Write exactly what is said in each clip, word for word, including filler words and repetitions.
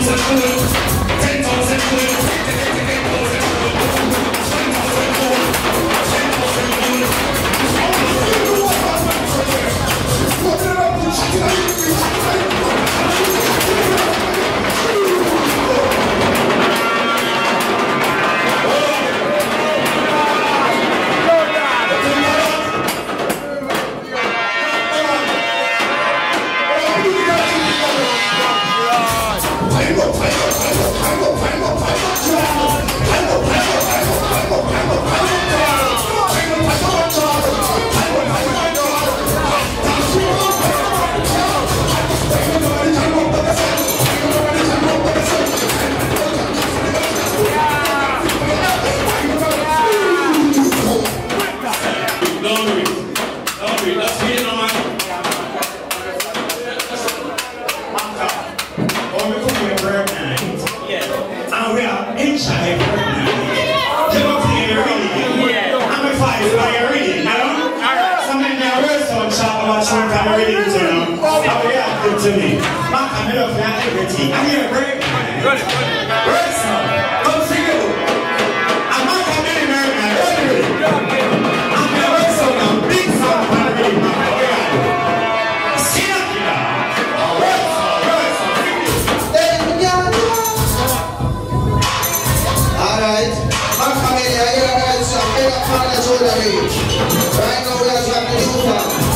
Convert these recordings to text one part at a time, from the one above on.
To me, Mackamilli for everything. I'm here, great man. Great song. Come sing it. I'm Mackamilli, man. Ready? I'm the great song. I'm big song. I'm ready. Sing it, yeah. Great song. Great song. Alright. Mackamilli, I hear that song. Big up on the shoulder. Right now, we are trying to do that.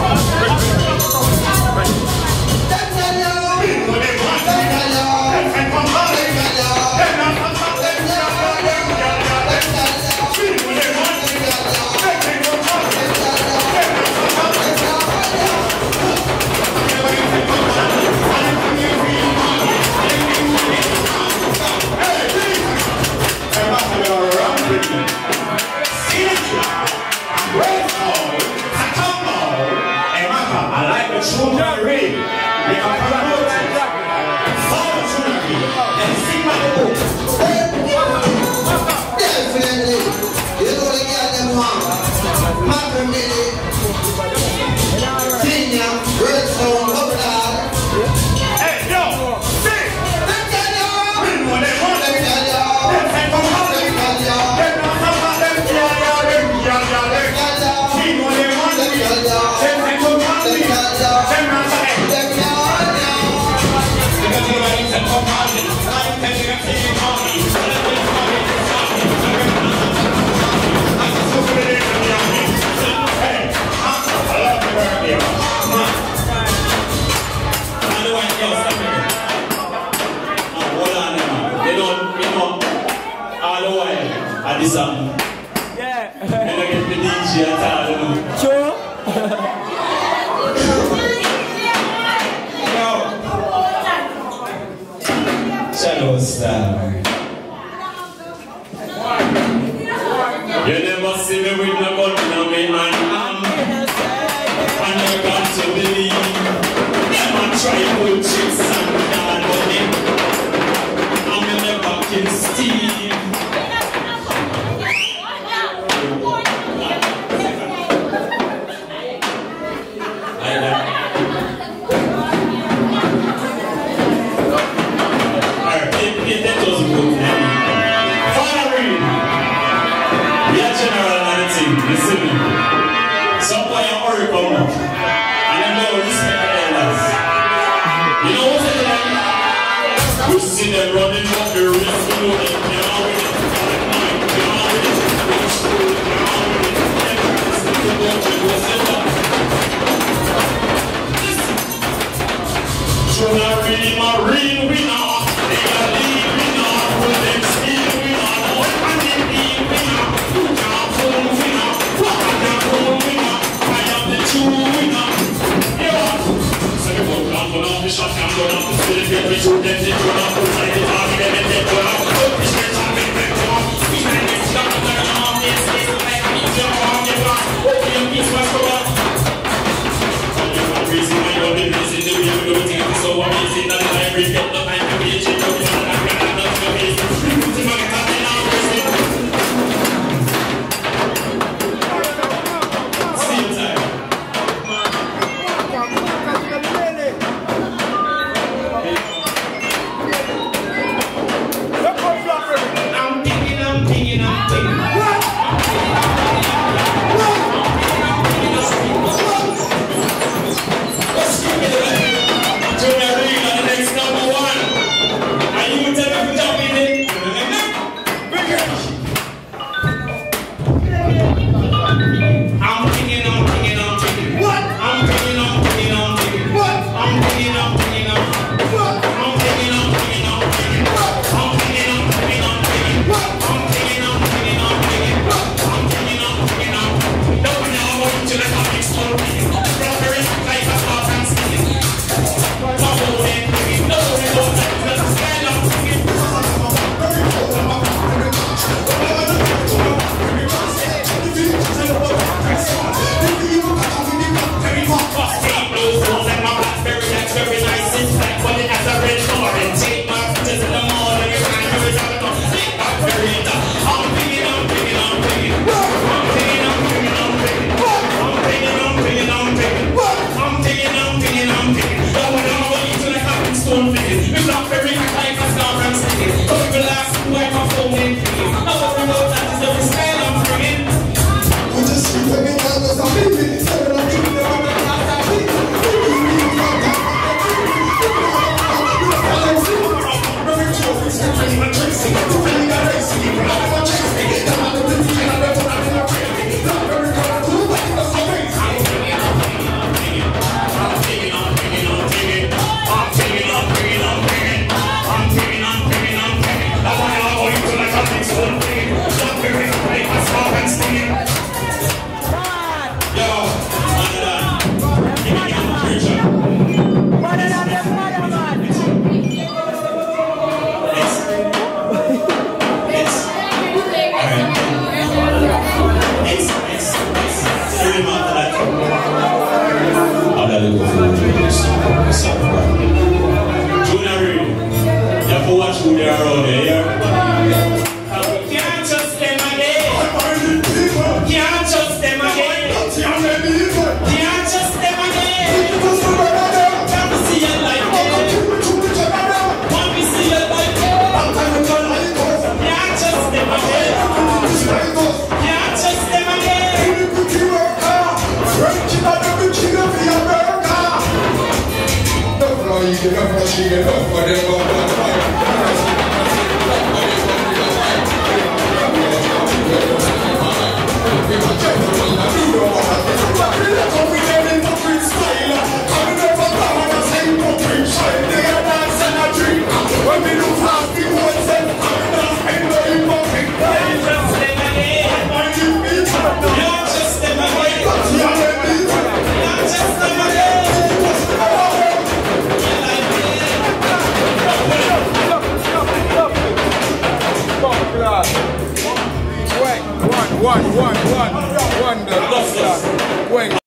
Song. Yeah. And I get the D J at all. Sure. No. Shadow Star. You never see me with no gun in me hand. I never got to believe. Never try to pull tricks and bad money. I'm never kill Steve. Running up the wrist, you know that now it is like now it is now it is marine winner, they are lead winner, with them steel winner, one and lead winner, two can't pull winner, one can't pull winner, I am the true winner. Yeah. So you go down, go down the shot, go down the spirit, get me to them, they go down the side. So amazing that I bring up the time to reach it. Still time. Junior, you have to watch who they are around here.